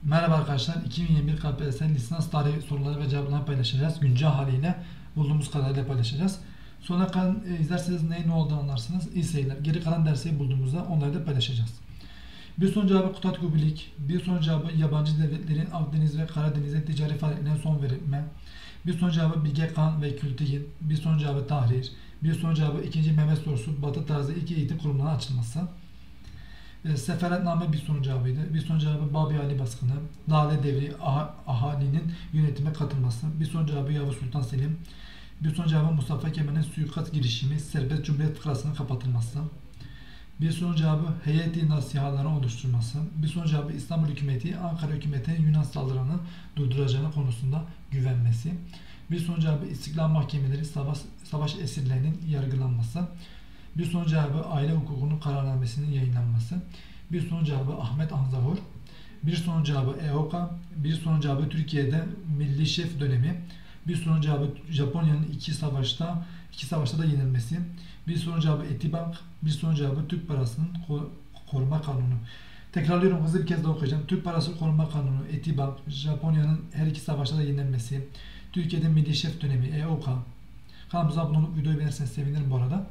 Merhaba arkadaşlar, 2021 KPSS lisans tarihi soruları ve cevaplarını paylaşacağız. Güncel haliyle bulduğumuz kadarıyla paylaşacağız. Sonra kalan izlerseniz ne olduğunu anlarsınız. İyi seyirler. Geri kalan dersi bulduğumuzda onları da paylaşacağız. Bir soru cevabı Kutat Kubilik. Bir soru cevabı yabancı devletlerin Akdeniz ve Karadeniz'e ticari faaliyetlerine son verilme. Bir soru cevabı Bilge Kağan ve Kültigin. Bir soru cevabı Tahrir. Bir soru cevabı 2. Mehmet sorusu Batı tarzı ilk eğitim kurumlarının açılması. Seferetname bir soru cevabıydı. Bir soru cevabı Babi Ali baskını, Lale Devri ahalinin yönetime katılması. Bir soru cevabı Yavuz Sultan Selim. Bir soru cevabı Mustafa Kemal'in suikast girişimi, serbest Cumhuriyet fıkrasının kapatılması. Bir soru cevabı heyeti nasihaların oluşturması. Bir soru cevabı İstanbul hükümeti Ankara hükümetinin Yunan saldırılarını durduracağını konusunda güvenmesi. Bir soru cevabı İstiklal Mahkemeleri savaş esirlerinin yargılanması. Bir soru cevabı aile hukukunun kararnamesinin yayınlanması. Bir soru cevabı Ahmet Anzavur. Bir soru cevabı EOKA. Bir soru cevabı Türkiye'de Milli Şef dönemi. Bir soru cevabı Japonya'nın iki savaşta da yenilmesi. Bir soru cevabı Etibank. Bir soru cevabı Türk Parası'nın koruma kanunu. Tekrarlıyorum, hızlı bir kez daha okuyacağım. Türk Parası Koruma Kanunu, Etibank, Japonya'nın her iki savaşta da yenilmesi, Türkiye'de Milli Şef dönemi, EOKA. Kanalımıza abone olup videoyu beğenirseniz sevinirim bu arada.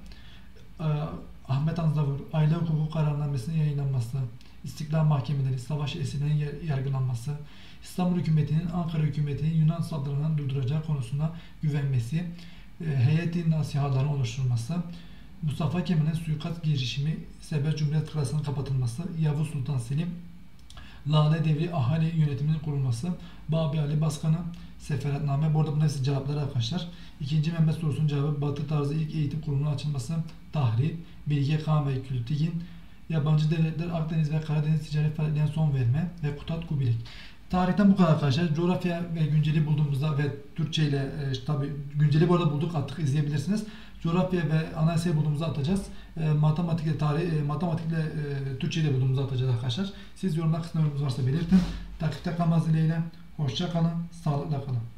Ahmet Anzavur, aile hukuku kararnamesinin yayınlanması, İstiklal Mahkemeleri, savaş esirlerinin yargılanması, İstanbul hükümetinin Ankara hükümetinin Yunan saldırılarını durduracağı konusunda güvenmesi, heyeti nasihaların oluşturulması, Mustafa Kemal'in suikast girişimi, serbest Cumhuriyet fıkrasının kapatılması, Yavuz Sultan Selim, Lale Devri ahali yönetiminin kurulması, Babi Ali baskını, Seferetname. Bu arada bunlar hepsi cevapları arkadaşlar. 2. Mehmet sorusunun cevabı Batı tarzı ilk eğitim kurumunun açılması, Tahrir, Bilge Kağan ve Kültigin, yabancı devletler Akdeniz ve Karadeniz ticaret faaliyetlerine son verme ve Kutat Kubilik. Tarihten bu kadar arkadaşlar. Coğrafya ve günceli bulduğumuzda ve Türkçe ile tabi günceli bu arada bulduk, attık, izleyebilirsiniz. Coğrafya ve anayasayı bulduğumuzda atacağız. Matematikle Türkçe ile bulduğumuzda atacağız arkadaşlar. Siz yorumlar kısmında yorumunuz varsa belirtin. Takipte kalmanız dileğiyle. Hoşça kalın, sağlıkla kalın.